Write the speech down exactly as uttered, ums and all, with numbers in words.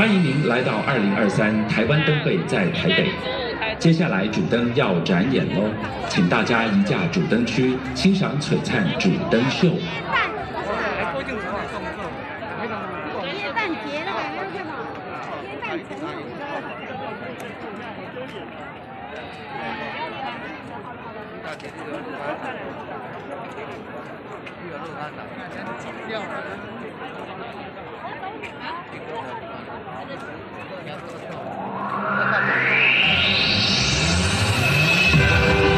欢迎您来到二零二三台湾灯会在台北。接下来主灯要展演喽，请大家移驾主灯区，欣赏璀璨主灯秀。 Thank you.